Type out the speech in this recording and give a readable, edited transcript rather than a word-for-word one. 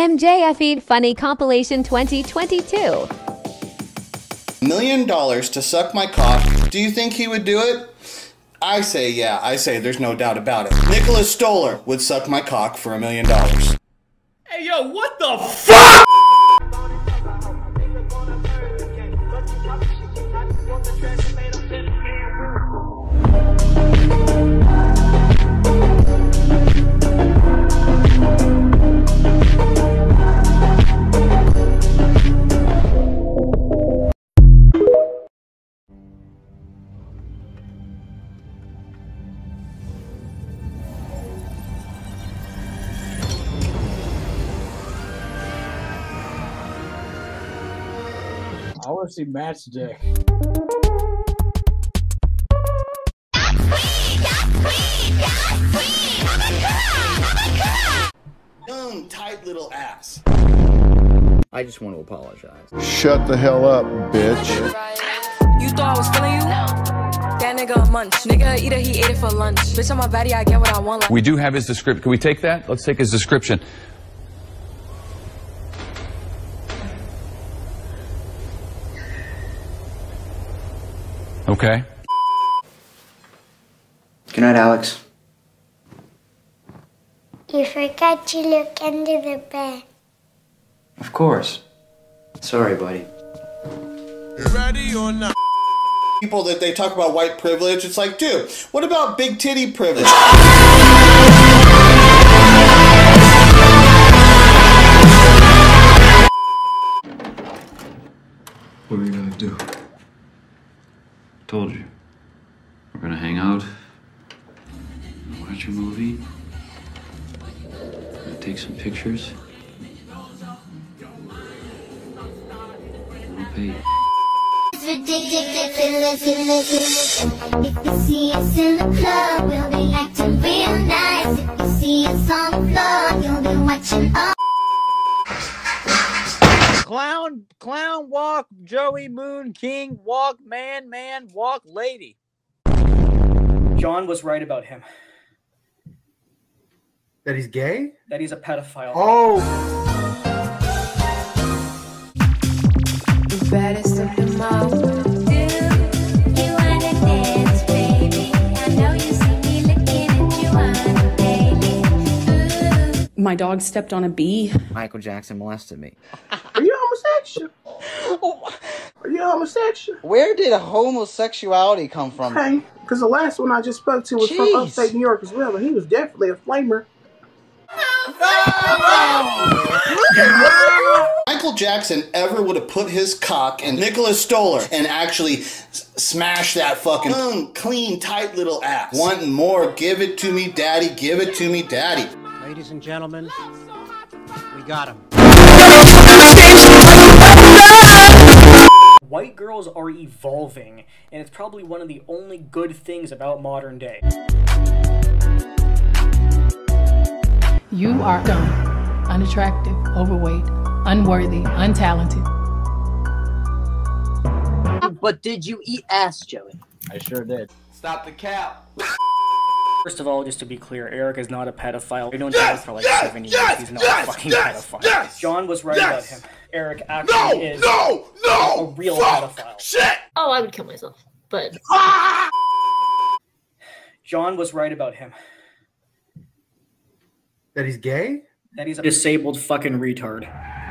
MJFE Funny Compilation 2022. $1 million to suck my cock. Do you think he would do it? I say yeah. I say there's no doubt about it. Nicholas Stoller would suck my cock for $1 million. Hey yo, what the fuck? I want to see Matt's dick. Young, tight little ass. I just want to apologize. Shut the hell up, bitch. You thought I was feeling you? That nigga a munch. Nigga either he ate it for lunch. Bitch on my body, I get what I want. We do have his description. Can we take that? Let's take his description. Okay. Good night, Alex. You forgot to look under the bed. Of course. Sorry, buddy. Ready or not? People that they talk about white privilege, it's like, dude, what about big titty privilege? What are we gonna do? Told you. We're gonna hang out, watch a movie, take some pictures. I'll pay you. It's ridiculous. If you see us in the club, we'll be acting real nice. If you see us on the floor, you'll be watching all. Clown walk, Joey Moon King walk, man walk, lady. John was right about him. That he's gay? That he's a pedophile. Oh! The baddest of them all. Do you wanna dance, baby? I know you see me looking at you on the daily. My dog stepped on a bee. Michael Jackson molested me. Are you homosexual? Are you homosexual? Where did homosexuality come from? Hey, because the last one I just spoke to was from upstate New York as well, and he was definitely a flamer. Michael Jackson ever would have put his cock in Nicholas Stoller and actually smash that fucking clean, tight little ass. Wanting more, give it to me, daddy, give it to me, daddy. Ladies and gentlemen, we got him. White girls are evolving, and it's probably one of the only good things about modern day. You are dumb, unattractive, overweight, unworthy, untalented. But did you eat ass, Joey? I sure did. Stop the cap. First of all, just to be clear, Eric is not a pedophile. We've known John for like 7 years. He's not a fucking pedophile. John was right about him. Eric actually is a real pedophile. Shit! Oh, I would kill myself, but... John was right about him. That he's gay? That he's a disabled fucking retard.